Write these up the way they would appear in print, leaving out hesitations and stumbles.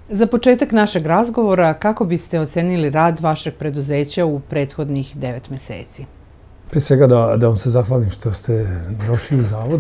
Za početak našeg razgovora, kako biste ocenili rad vašeg preduzeća u prethodnih 9 meseci? Prije svega da vam se zahvalim što ste došli u zavod.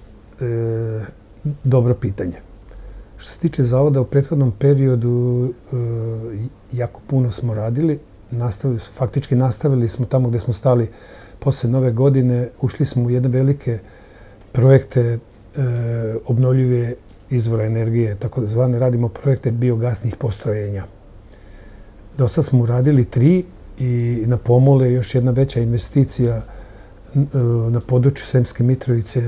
Dobro pitanje. Što se tiče zavoda, u prethodnom periodu jako puno smo radili. Faktički nastavili smo tamo gdje smo stali posle Nove godine. Ušli smo u jedne velike projekte obnovljive izvora energije, tako zvane, radimo projekte biogasnih postrojenja. Do sad smo uradili 3 i na pomolu je još jedna veća investicija na području Sremske Mitrovice,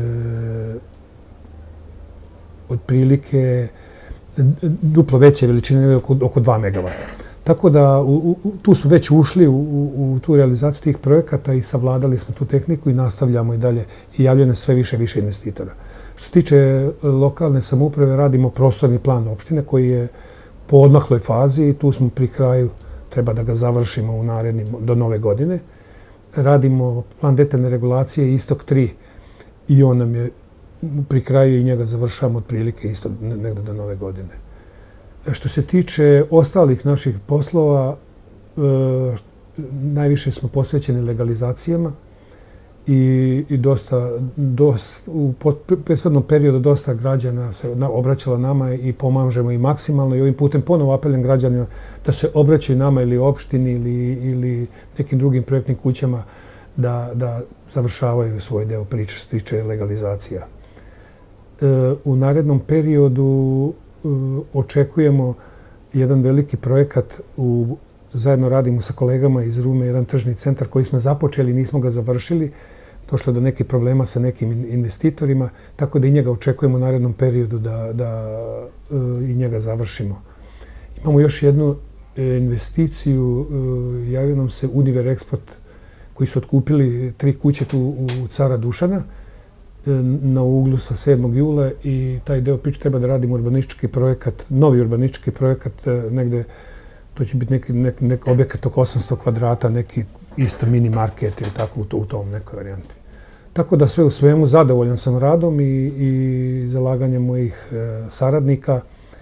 otprilike duplo veće veličine, oko 2 megavata. Tako da tu smo već ušli u tu realizaciju tih projekata i savladali smo tu tehniku i nastavljamo i dalje i javljeno sve više investitora. Što se tiče lokalne samouprave, radimo prostorni plan opštine koji je po odmakloj fazi i tu smo pri kraju, treba da ga završimo u narednim, do Nove godine. Radimo plan detaljne regulacije Istok 3 i on nam je pri kraju i njega završavamo otprilike isto negde do Nove godine. Što se tiče ostalih naših poslova, najviše smo posvećeni legalizacijama i u prethodnom periodu dosta građana se obraćala nama i pomažemo i maksimalno i ovim putem ponovo apelujem građanima da se obraćaju nama ili opštini ili nekim drugim projektnim kućama da završavaju svoj deo priče što se tiče legalizacija. U narednom periodu očekujemo jedan veliki projekat, zajedno radimo sa kolegama iz Rume, jedan tržni centar koji smo započeli, nismo ga završili, došlo do nekih problema sa nekim investitorima, tako da i njega očekujemo u narednom periodu da i njega završimo. Imamo još jednu investiciju, javio nam se Univer Export koji su otkupili 3 kuće tu u Cara Dušana, na uglu sa 7. jula i taj deo priče treba da radimo urbanistički projekat, novi urbanistički projekat, negde, to će biti neki objekat oko 800 kvadrata, neki isto mini market ili tako u tom nekoj varijanti. Tako da sve u svemu zadovoljan sam radom i zalaganjem mojih saradnika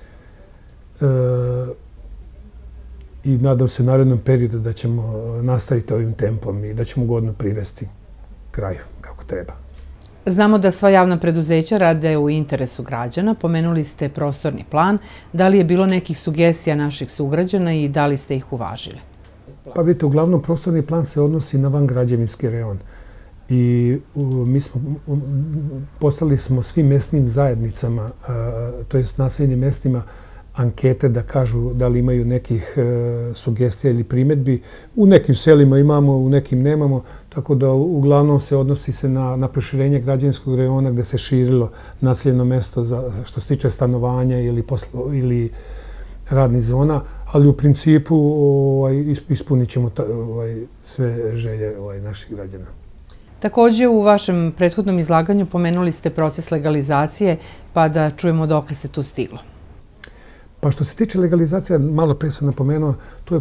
i nadam se u narednom periodu da ćemo nastaviti ovim tempom i da ćemo godno privesti kraju kako treba. Znamo da sva javna preduzeća rade u interesu građana. Pomenuli ste prostorni plan. Da li je bilo nekih sugestija naših sugrađana i da li ste ih uvažili? Pa vidite, uglavnom prostorni plan se odnosi na vangrađevinski reon. I mi smo poslali smo svim mesnim zajednicama, to jest naseljenim mestima, ankete da kažu da li imaju nekih sugestija ili primjedbi. U nekim selima imamo, u nekim nemamo, tako da uglavnom se odnosi se na proširenje građevinskog rejona gde se širilo naseljeno mesto što se tiče stanovanja ili radnih zona, ali u principu ispunit ćemo sve želje naših građana. Također u vašem prethodnom izlaganju pomenuli ste proces legalizacije, pa da čujemo dokle se tu stiglo. Pa što se tiče legalizacija, malo pre sam napomenuo, to je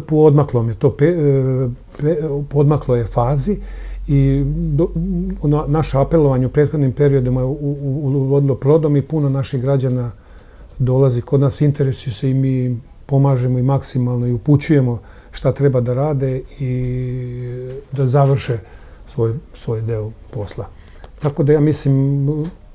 po odmakloj fazi i naše apelovanje u prethodnim periodima je uvodilo plodom i puno naših građana dolazi kod nas, interesuju se i mi pomažemo i maksimalno i upućujemo šta treba da rade i da završe svoj deo posla. Tako da ja mislim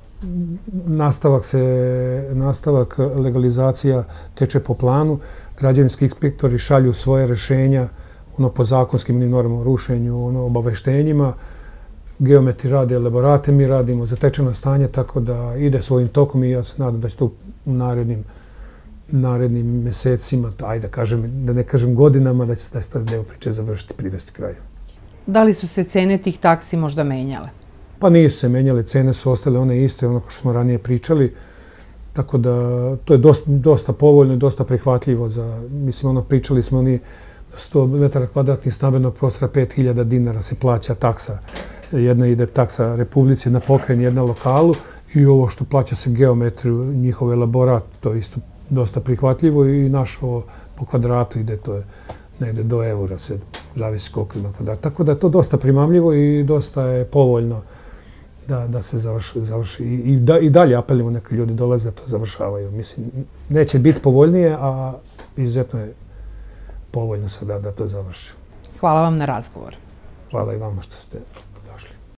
nastavak legalizacija teče po planu. Građevinski inspektori šalju svoje rešenja po zakonskim normama o rušenju, obaveštenjima. Geometri rade, elaborate mi radimo, zatečeno stanje, tako da ide svojim tokom i ja se nadam da će to u narednim mesecima, da ne kažem godinama, da će se taj deo priče završiti, privesti kraju. Da li su se cene tih taksi možda menjale? Pa nisu se menjale, cene su ostale one iste, ono što smo ranije pričali, tako da to je dosta povoljno i dosta prihvatljivo. Mislim, pričali smo 100 metara kvadratnih stambenog prostora, 5.000 dinara se plaća taksa. Jedna ide taksa Republici, jedna pokrajini, jedna lokalu i ovo što plaća se geometriju, njihov elaborat, to je isto dosta prihvatljivo i naš ovo po kvadratu ide, to je negde do eura, zavisi koliko ima kvadrata. Tako da je to dosta primamljivo i dosta je povoljno da se završi. I dalje apelimo neka ljudi dolaze da to završavaju. Mislim, neće biti povoljnije, a izuzetno je povoljno sada da to završi. Hvala vam na razgovor. Hvala i vama što ste